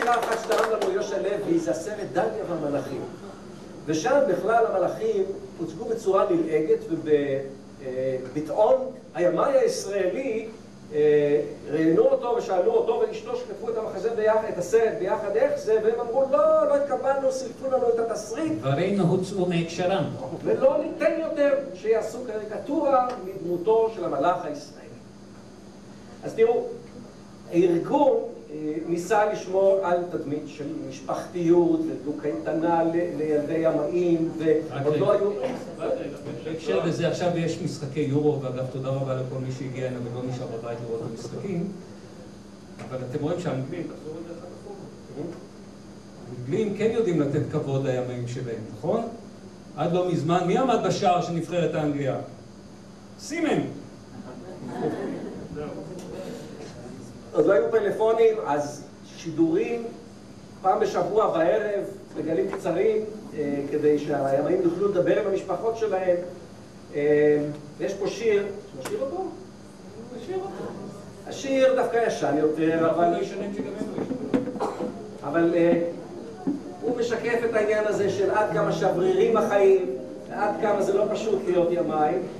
סדרה אחת שתרם לנו יושע לוי, זה הסרט דניה והמלאכים. ושם בכלל המלאכים הוצגו בצורה נלעגת, ובטעון הימאי הישראלי ראיינו אותו ושאלו אותו ואשתו שכתבו את המחזה ביחד, את הסרט ביחד, איך זה, והם אמרו לא התקבלנו, סילפו לנו את התסריט. דברים הוצאו מהקשרם. ולא ניתן יותר שיעשו קריקטורה מדמותו של המלאך הישראלי. אז תראו, הארגון ניסה לשמור על תדמית של משפחתיות ודו-קייטנה לילדי ימאים, ועוד לא היו... בהקשר לזה, עכשיו יש משחקי יורו, ואגב תודה רבה לכל מי שהגיע הנה ולא נשאר בבית לראות את המשחקים, אבל אתם רואים שהאנגלים, תחזור את זה אחת הפוך, האנגלים כן יודעים לתת כבוד לימאים שלהם, נכון? עד לא מזמן, מי עמד בשער של נבחרת האנגליה? סימן! עוד לא היו פלאפונים, אז שידורים פעם בשבוע בערב, בגלים קצרים, כדי שהימאים יוכלו לדבר עם המשפחות שלהם. ויש פה שיר, נשיר אותו? נשיר אותו. השיר דווקא ישן יותר, אבל הוא משקף את העניין הזה של עד כמה שברירים החיים, ועד כמה זה לא פשוט להיות ימאים.